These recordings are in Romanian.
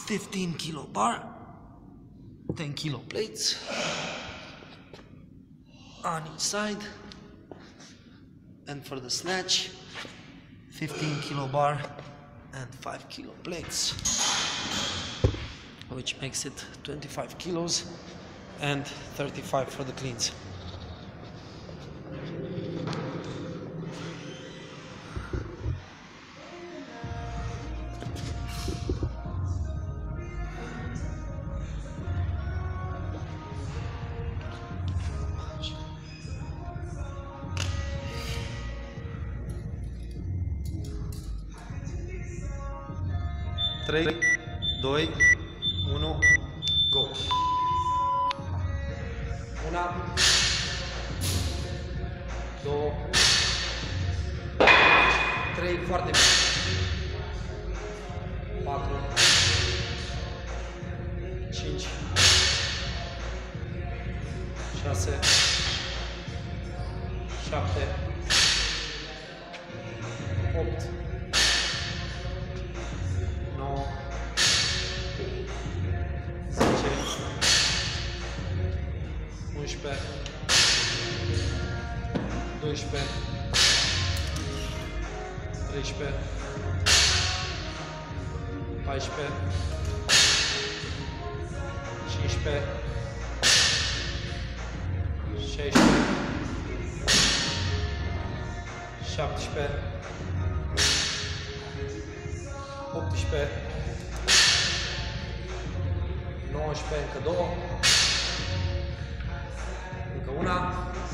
15 kilo bar, 10 kilo plates on each side, and for the snatch, 15 kilo bar and 5 kilo plates, which makes it 25 kilos and 35 for the cleans. Trei, 2, 1, go! Una, două, trei, foarte bine. 4, 5, 6, 7, 8, 9, 10, 11, 12, 13, 14, 15, 16, 17, 18, 19, încă două, încă una,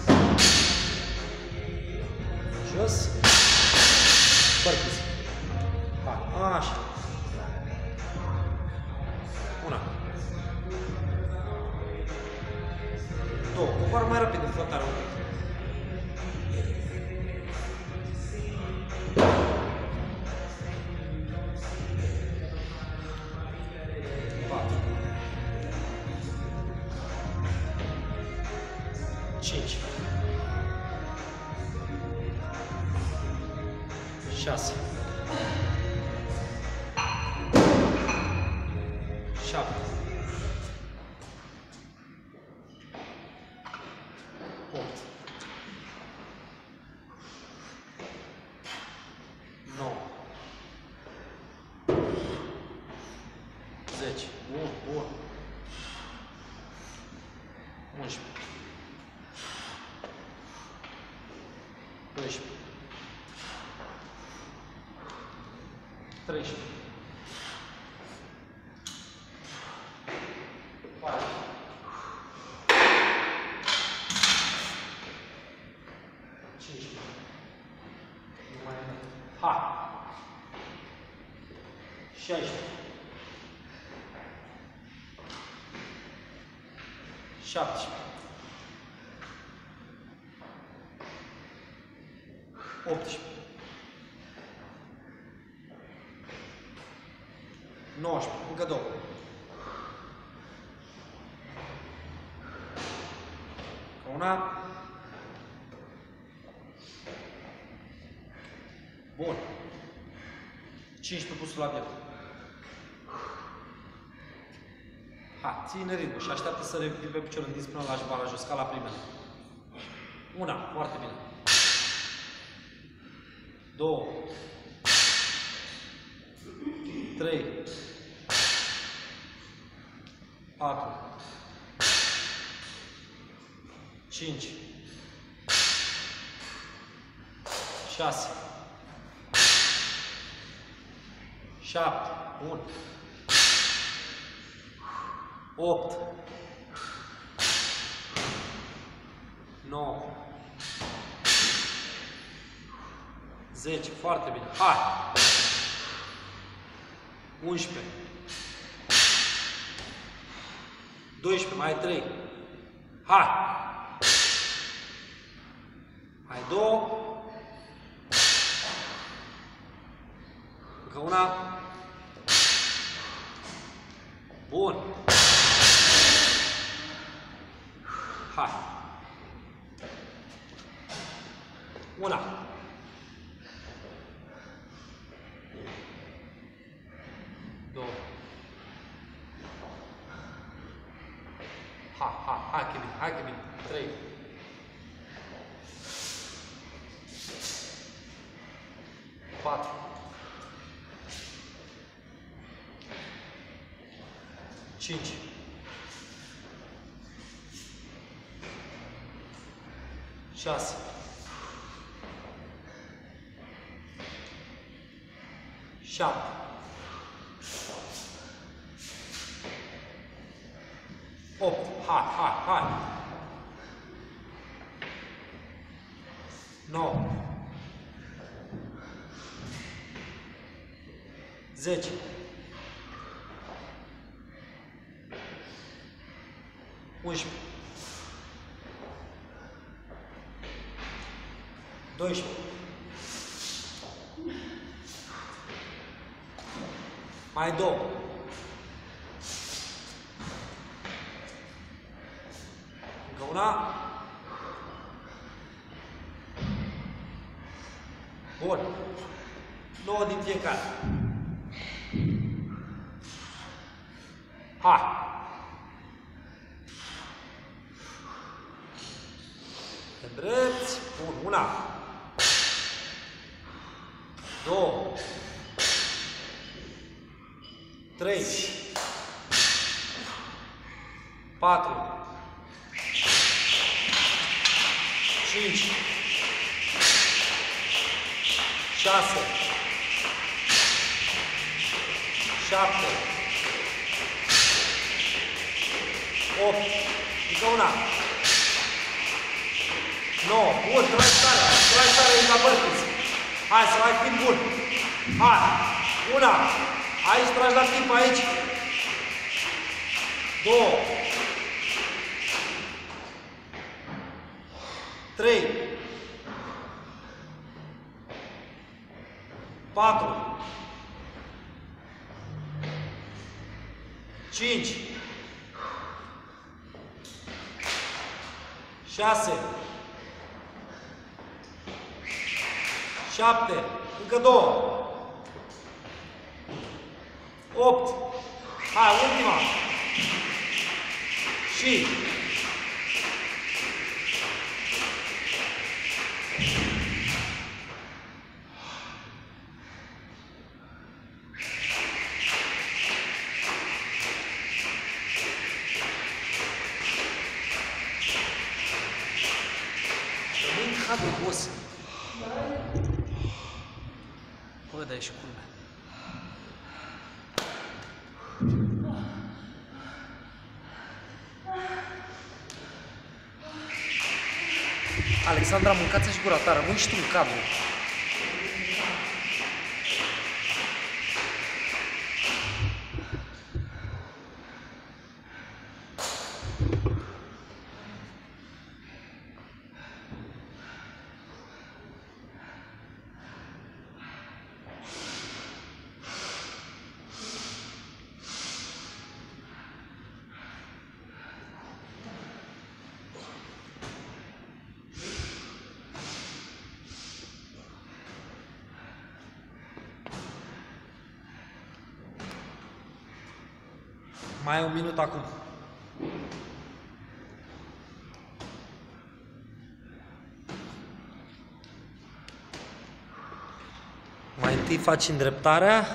jos, burpees. Hai, așa. Una. Două, coboară mai rapid în flotare un pic. 5, 6, 7, 8, 9, 10, bun, bun, 11, 12, 13, 14, 15, nu mai e. Hai! 16, 17, 18, 19, încă două. Una. Bun. 15 pusul la piept. Hai, ține ritmul și așteaptă să revii pe picior întins până la jumătatea jos, ca la primele. Una, foarte bine. 2, 3, 4, 5, 6, 7, bun, 8, 9, 10, foarte bine, hai! 11, 12, mai 3, hai! Mai 2, încă una, bun, hai! Una, 2, Hai că bine, hai că bine. 3. 4. 5. 6. 7. 8. Hai. 9. 10. 11. 12. Mai 2. Încă una. Bun. 9 din fiecare. Hai. Îndrepți. Bun. 1. 2. 3. 4. 5. 6. 7. 8. Încă una. 9. Bun, tragi tare în capălpiți. Hai să mai fim bun. Hai. 1. Aici tragi la timp, aici. 2. 3. 4. 5. 6. 7. Încă 2. 8. Hai, ultima. Și 他的boss. Bă, dar e și culmea. Alexandra, mâncați și gura ta, rămâi și tu în cadru. Mai e un minut acum. Mai întâi faci îndreptarea.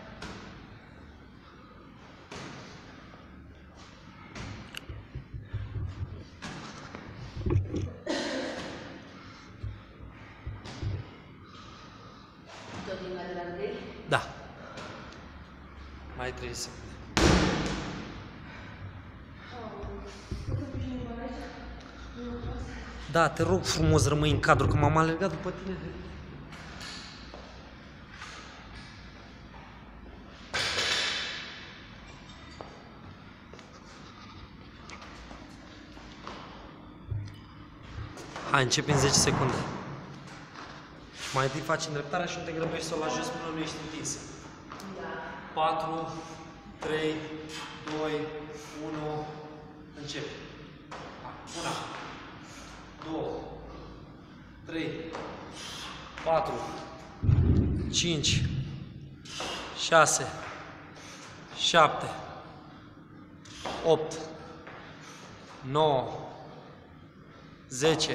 Da. Mai 30 secunde. Da, te rog frumos, rămâi în cadru, că m-am alergat după tine. Hai, începi în 10 secunde. Mai întâi faci îndreptarea și nu te grăbești să o lași jos până nu ești întins. 4, 3, 2, 1, începi. 1, 2, 3, 4, 5, 6, 7, 8, 9, 10,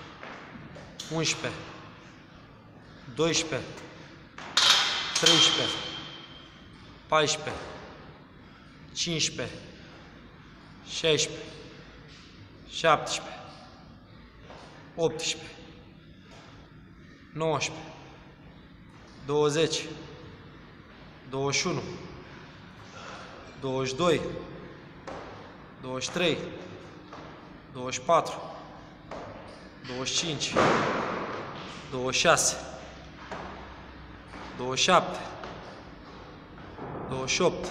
11, 12, 13, 14, 15, 16, 17, 18, 19, 20, 21, 22, 23, 24, 25, 26, 27, 28,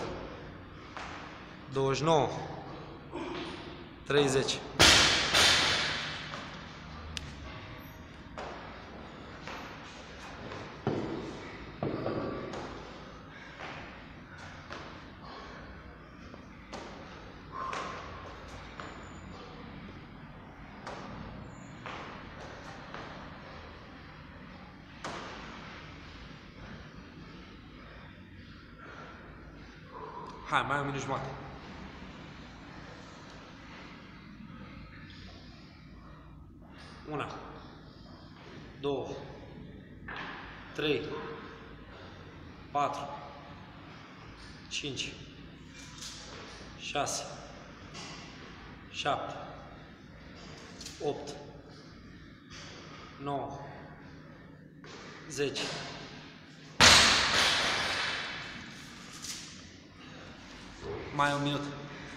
29, 30. Hai, mai am minut jumate. Una, 2, 3, 4, 5, 6, 7, 8, 9, 10. Mai un minut.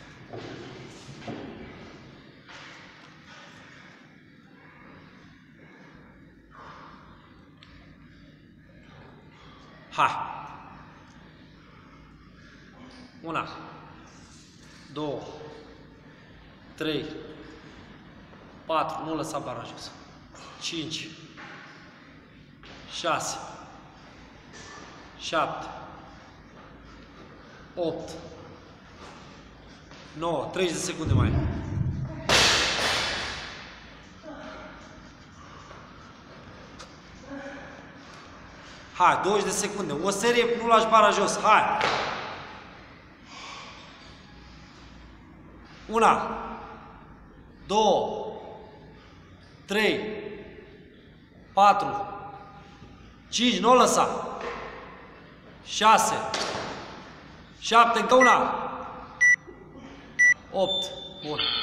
Hai. 1, 2, 3, 4, nu lăsa bara jos. 5, 6, 7, 8, 9, 30 de secunde mai. Hai, 20 de secunde. O serie, nu lași bara jos. Hai. 1, 2, 3, 4, 5, nu o lăsa. 6, 7, încă una. 8. Bun.